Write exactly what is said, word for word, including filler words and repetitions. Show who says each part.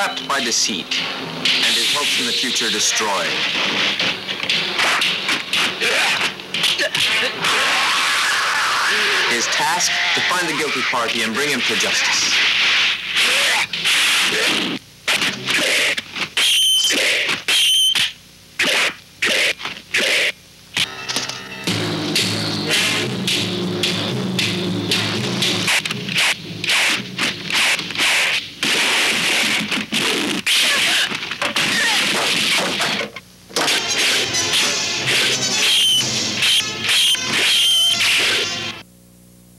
Speaker 1: trapped by deceit and his hopes in the future destroyed. His task, to find the guilty party and bring him to justice.